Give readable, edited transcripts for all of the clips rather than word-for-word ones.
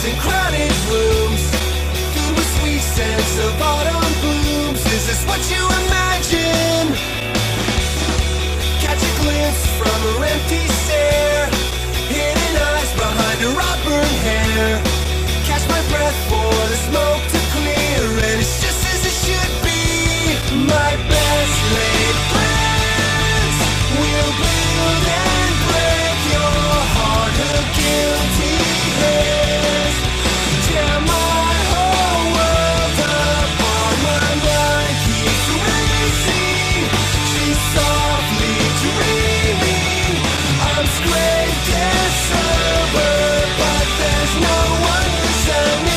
in crowded rooms, filled with sweet scents of autumn blooms. Is this what you imagine? Catch a glimpse from her empty stare, hidden eyes behind her auburn hair. Catch my breath for the smoke to clear, and it's just as it should be. My best laid plans will build and break your heart. Her guilty hands tear my whole world apart. My mind keeps racing, she's softly dreaming. I'm scraped and sober, but there's no one listening.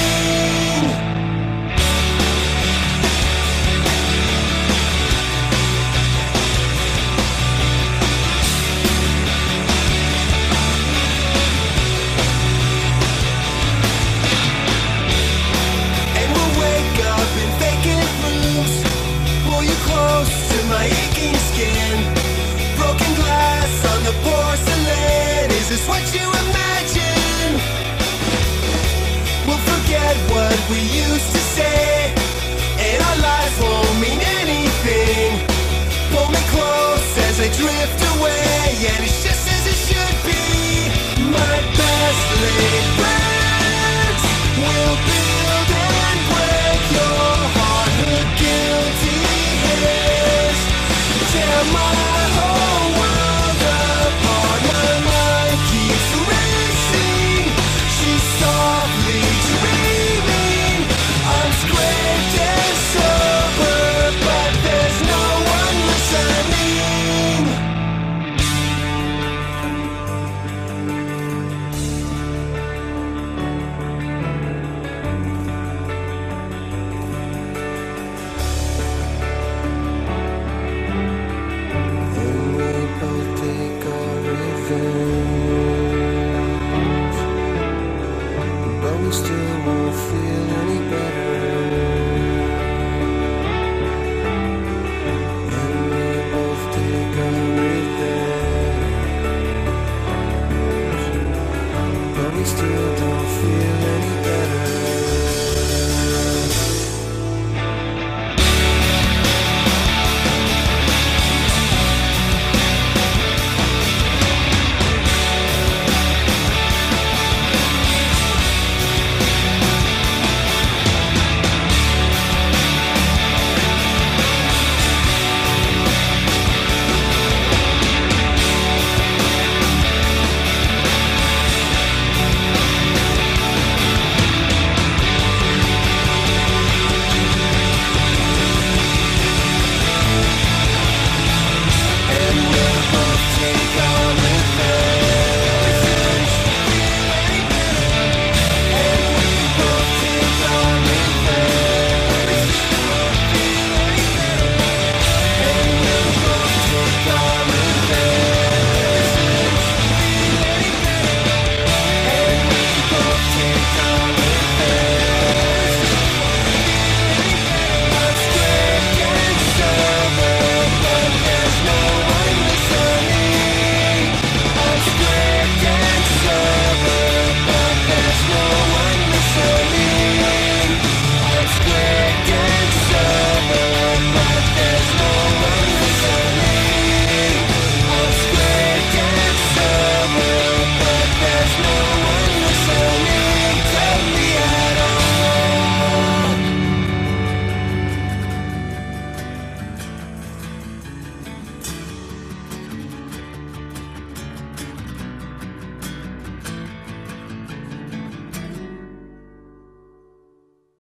And we'll wake up in vacant rooms, pull you close to my aching skin. Broken glass on the porcelain. Is this what you imagine? We'll forget what we used to say, and our lives won't mean anything. Pull me close as I drift away, and it's just as it should be. My best laid plans will build and break your heart. Her guilty hands tear my whole world apart. My mind keeps racing, she's softly dreaming. I'm scraped and sober, but there's no one listening. And we both take our revenge, but we still won't feel any better. And we both take our revenge, but we still don't feel any better.